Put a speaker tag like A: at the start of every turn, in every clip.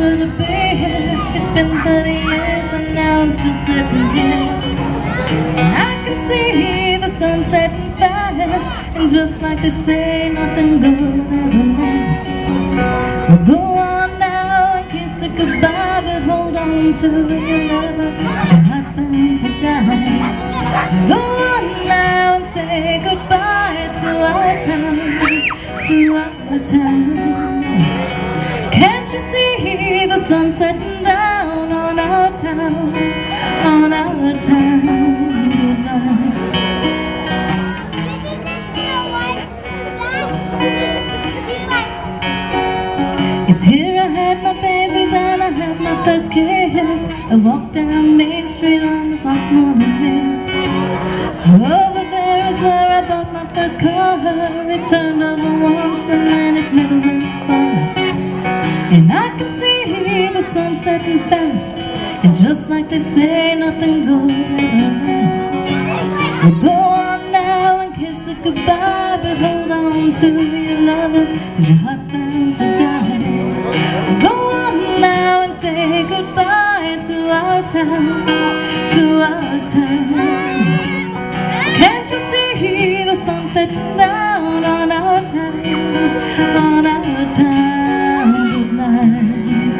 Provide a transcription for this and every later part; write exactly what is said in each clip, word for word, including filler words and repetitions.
A: never to be here. It's been thirty years and now I'm still sitting here. I can see the sun setting fast, and just like they say, nothing good ever lasts. Well, go on now and kiss it goodbye, but hold on to your lover, 'cause your heart's bound to die. Go on now and say goodbye to our town, to our town. Can't you see the sun setting down on our town, on our town? It's here I had my babies and I had my first kiss. I walked down Main Street on the sophomore hills. Over there is where I bought my first car. It turned over once and then it never went far. And I can see the sun setting fast, and just like they say, nothing good ever lasts. Well, go on now and kiss it goodbye, but hold on to your lover, 'cause your heart's bound to die. Go on now and say goodbye to our town, to our town. Can't you see the sun setting down on our town, on our town? Good night.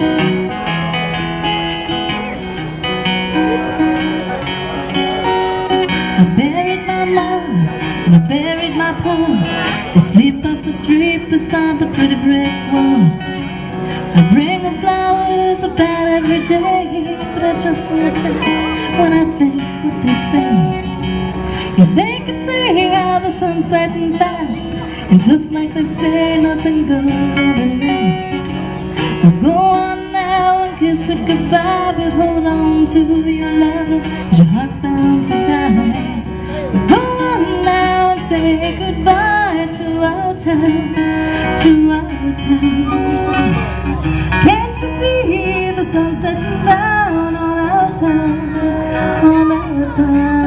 A: I buried my mom and I buried my pa. They sleep up the street beside the pretty brick wall. I bring them flowers about every day, but I just wanna think when I think what they say. Yeah, they can see how the sun's setting fast, and just like they say, nothing good ever lasts. Well, go on now and kiss it goodbye, but hold on to your lover, 'cause your heart's bound to die. Well, go on now and say goodbye to our town, to our town. Can't you see the sun setting down on our town, on our town?